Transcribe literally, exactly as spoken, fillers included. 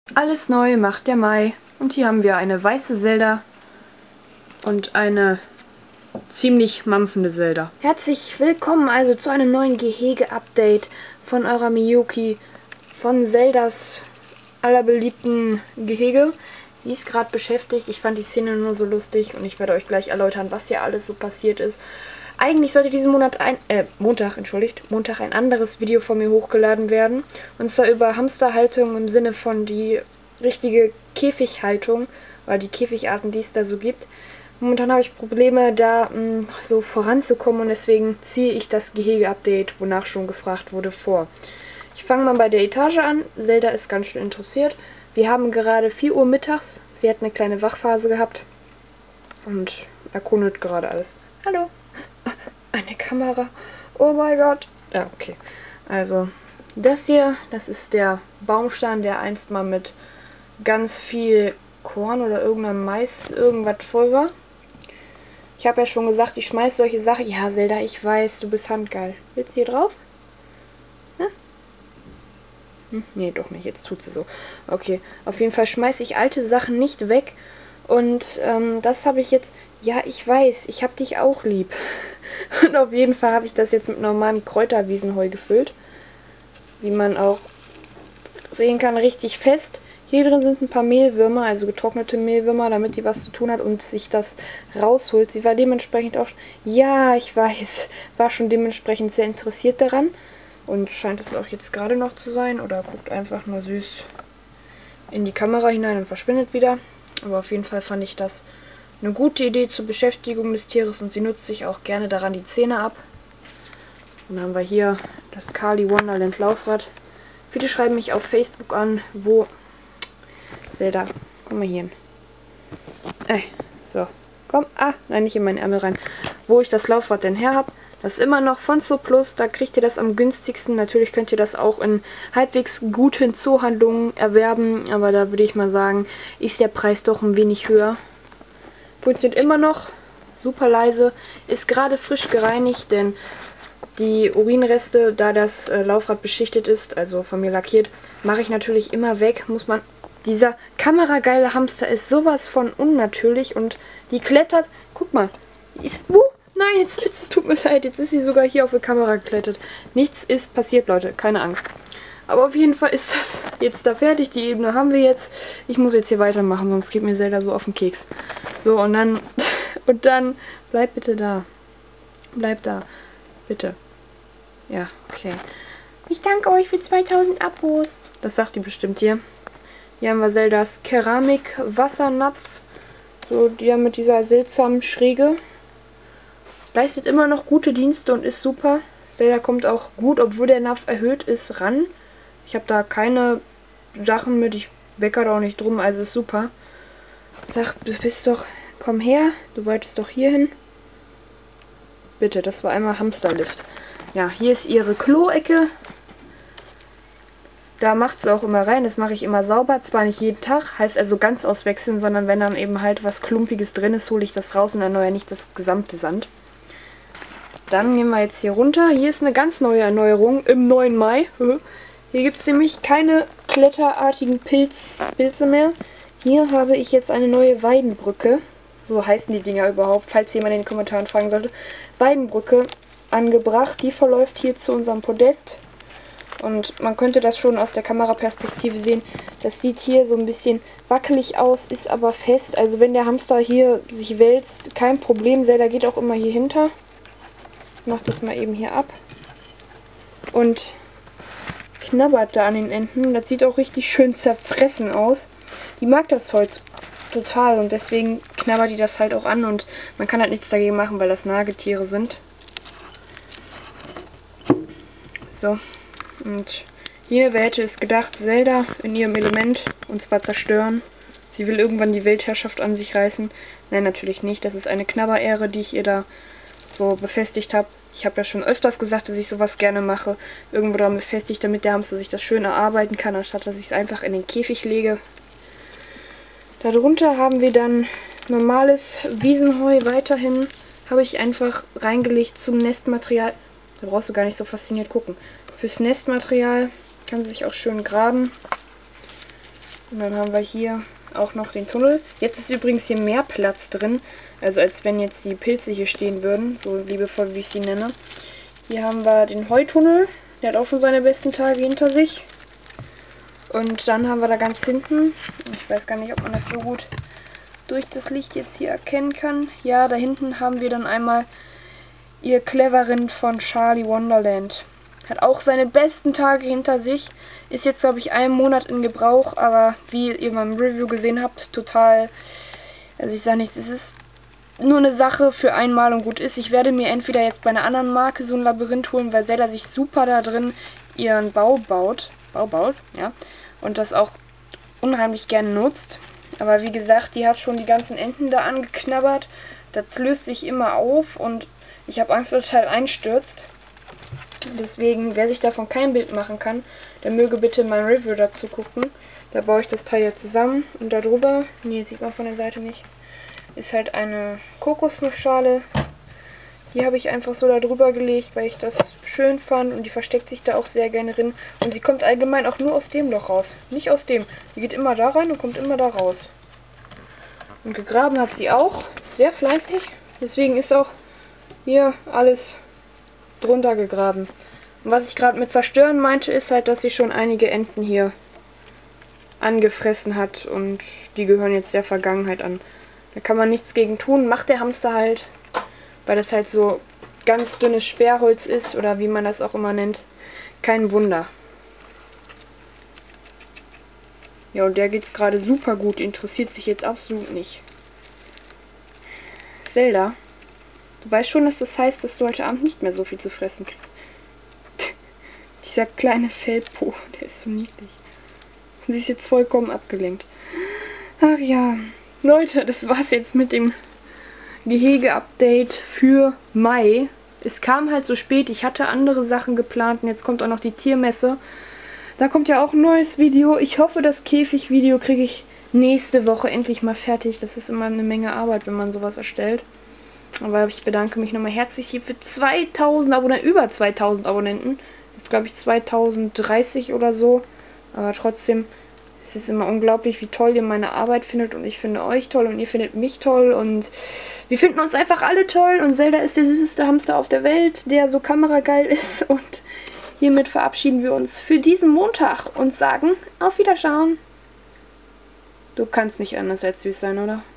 Alles neu macht der Mai. Und hier haben wir eine weiße Zelda und eine ziemlich mampfende Zelda. Herzlich willkommen also zu einem neuen Gehege-Update von eurer Miyuki von Zeldas allerbeliebten Gehege. Die ist gerade beschäftigt. Ich fand die Szene nur so lustig und ich werde euch gleich erläutern, was hier alles so passiert ist. Eigentlich sollte diesen Monat ein, äh, Montag, entschuldigt, Montag ein anderes Video von mir hochgeladen werden. Und zwar über Hamsterhaltung im Sinne von die richtige Käfighaltung, oder die Käfigarten, die es da so gibt. Momentan habe ich Probleme, da mh, so voranzukommen und deswegen ziehe ich das Gehege-Update, wonach schon gefragt wurde, vor. Ich fange mal bei der Etage an. Zelda ist ganz schön interessiert. Wir haben gerade vier Uhr mittags. Sie hat eine kleine Wachphase gehabt und erkundet gerade alles. Hallo. Eine Kamera. Oh mein Gott. Ja, okay. Also, das hier, das ist der Baumstein, der einst mal mit ganz viel Korn oder irgendeinem Mais irgendwas voll war. Ich habe ja schon gesagt, ich schmeiß solche Sachen. Ja, Zelda, ich weiß, du bist handgeil. Willst du hier drauf? Hm? Hm? Nee, doch nicht. Jetzt tut sie so. Okay, auf jeden Fall schmeiße ich alte Sachen nicht weg. Und ähm, das habe ich jetzt... Ja, ich weiß, ich habe dich auch lieb. Und auf jeden Fall habe ich das jetzt mit normalem Kräuterwiesenheu gefüllt. Wie man auch sehen kann, richtig fest. Hier drin sind ein paar Mehlwürmer, also getrocknete Mehlwürmer, damit die was zu tun hat und sich das rausholt. Sie war dementsprechend auch... Ja, ich weiß, war schon dementsprechend sehr interessiert daran. Und scheint es auch jetzt gerade noch zu sein. Oder guckt einfach nur süß in die Kamera hinein und verschwindet wieder. Aber auf jeden Fall fand ich das eine gute Idee zur Beschäftigung des Tieres und sie nutzt sich auch gerne daran die Zähne ab. Dann haben wir hier das Kali Wonderland Laufrad. Viele schreiben mich auf Facebook an, wo... Zelda, komm mal hier hin. Ey, so, komm, ah, nein, nicht in meinen Ärmel rein. Wo ich das Laufrad denn her habe, das ist immer noch von Zooplus, da kriegt ihr das am günstigsten. Natürlich könnt ihr das auch in halbwegs guten Zoohandlungen erwerben, aber da würde ich mal sagen, ist der Preis doch ein wenig höher. Funktioniert immer noch super leise, ist gerade frisch gereinigt, denn die Urinreste, da das äh, Laufrad beschichtet ist, also von mir lackiert, mache ich natürlich immer weg. Muss man. Dieser kamerageile Hamster ist sowas von unnatürlich und die klettert. Guck mal, die ist. Uh, nein, jetzt, jetzt tut mir leid, jetzt ist sie sogar hier auf die Kamera geklettert. Nichts ist passiert, Leute, keine Angst. Aber auf jeden Fall ist das jetzt da fertig. Die Ebene haben wir jetzt. Ich muss jetzt hier weitermachen, sonst geht mir Zelda so auf den Keks. So, und dann. Und dann. Bleib bitte da. Bleib da. Bitte. Ja, okay. Ich danke euch für zweitausend Abos. Das sagt die bestimmt hier. Hier haben wir Zeldas Keramik-Wassernapf. So, die ja mit dieser seltsamen Schräge. Leistet immer noch gute Dienste und ist super. Zelda kommt auch gut, obwohl der Napf erhöht ist, ran. Ich habe da keine Sachen mit. Ich weckere da auch nicht drum, also ist super. Sag, du bist doch... Komm her, du wolltest doch hier hin. Bitte, das war einmal Hamsterlift. Ja, hier ist ihre Kloecke. Da macht sie auch immer rein. Das mache ich immer sauber. Zwar nicht jeden Tag, heißt also ganz auswechseln, sondern wenn dann eben halt was Klumpiges drin ist, hole ich das raus und erneuere nicht das gesamte Sand. Dann gehen wir jetzt hier runter. Hier ist eine ganz neue Erneuerung im neuen Mai. Hier gibt es nämlich keine kletterartigen Pilz, Pilze mehr. Hier habe ich jetzt eine neue Weidenbrücke. So heißen die Dinger überhaupt, falls jemand in den Kommentaren fragen sollte. Weidenbrücke angebracht. Die verläuft hier zu unserem Podest. Und man könnte das schon aus der Kameraperspektive sehen. Das sieht hier so ein bisschen wackelig aus, ist aber fest. Also wenn der Hamster hier sich wälzt, kein Problem. Zelda geht auch immer hier hinter. Ich mache das mal eben hier ab. Und knabbert da an den Enden. Das sieht auch richtig schön zerfressen aus. Die mag das Holz total und deswegen knabbert die das halt auch an. Und man kann halt nichts dagegen machen, weil das Nagetiere sind. So. Und hier, wer hätte es gedacht, Zelda in ihrem Element, und zwar zerstören. Sie will irgendwann die Weltherrschaft an sich reißen. Nein, natürlich nicht. Das ist eine Knabberähre, die ich ihr da so befestigt habe. Ich habe ja schon öfters gesagt, dass ich sowas gerne mache. Irgendwo dran befestigt, damit der Hamster sich das schön erarbeiten kann, anstatt dass ich es einfach in den Käfig lege. Darunter haben wir dann normales Wiesenheu. Weiterhin habe ich einfach reingelegt zum Nestmaterial. Da brauchst du gar nicht so fasziniert gucken. Fürs Nestmaterial kann sie sich auch schön graben. Und dann haben wir hier auch noch den Tunnel. Jetzt ist übrigens hier mehr Platz drin, also als wenn jetzt die Pilze hier stehen würden, so liebevoll wie ich sie nenne. Hier haben wir den Heutunnel, der hat auch schon seine besten Tage hinter sich. Und dann haben wir da ganz hinten, ich weiß gar nicht, ob man das so gut durch das Licht jetzt hier erkennen kann. Ja, da hinten haben wir dann einmal ihr Cleverind von Charlie Wonderland. Hat auch seine besten Tage hinter sich. Ist jetzt, glaube ich, einen Monat in Gebrauch, aber wie ihr beim Review gesehen habt, total, also ich sage nichts, es ist nur eine Sache für einmal und gut ist. Ich werde mir entweder jetzt bei einer anderen Marke so ein Labyrinth holen, weil Zelda sich super da drin ihren Bau baut, Bau baut, ja, und das auch unheimlich gerne nutzt. Aber wie gesagt, die hat schon die ganzen Enten da angeknabbert. Das löst sich immer auf und ich habe Angst, dass das Teil einstürzt. Deswegen, wer sich davon kein Bild machen kann, der möge bitte mein Review dazu gucken. Da baue ich das Teil jetzt zusammen und darüber, nee, sieht man von der Seite nicht, ist halt eine Kokosnussschale. Die habe ich einfach so da drüber gelegt, weil ich das schön fand und die versteckt sich da auch sehr gerne drin. Und sie kommt allgemein auch nur aus dem Loch raus, nicht aus dem. Die geht immer da rein und kommt immer da raus. Und gegraben hat sie auch, sehr fleißig. Deswegen ist auch hier alles drunter gegraben. Und was ich gerade mit zerstören meinte, ist halt, dass sie schon einige Enten hier angefressen hat und die gehören jetzt der Vergangenheit an. Da kann man nichts gegen tun, macht der Hamster halt, weil das halt so ganz dünnes Sperrholz ist oder wie man das auch immer nennt. Kein Wunder. Ja, und der geht's gerade super gut, interessiert sich jetzt absolut nicht. Zelda, du weißt schon, dass das heißt, dass du heute Abend nicht mehr so viel zu fressen kriegst. Dieser kleine Fellpo, der ist so niedlich. Sie ist jetzt vollkommen abgelenkt. Ach ja, Leute, das war's jetzt mit dem Gehege-Update für Mai. Es kam halt so spät, ich hatte andere Sachen geplant und jetzt kommt auch noch die Tiermesse. Da kommt ja auch ein neues Video. Ich hoffe, das Käfig-Video kriege ich nächste Woche endlich mal fertig. Das ist immer eine Menge Arbeit, wenn man sowas erstellt. Aber ich bedanke mich nochmal herzlich hier für zweitausend Abonnenten, über zweitausend Abonnenten. Das ist, glaube ich, zweitausenddreißig oder so. Aber trotzdem, es ist immer unglaublich, wie toll ihr meine Arbeit findet. Und ich finde euch toll und ihr findet mich toll. Und wir finden uns einfach alle toll. Und Zelda ist der süßeste Hamster auf der Welt, der so kamerageil ist. Und hiermit verabschieden wir uns für diesen Montag und sagen auf Wiederschauen. Du kannst nicht anders als süß sein, oder?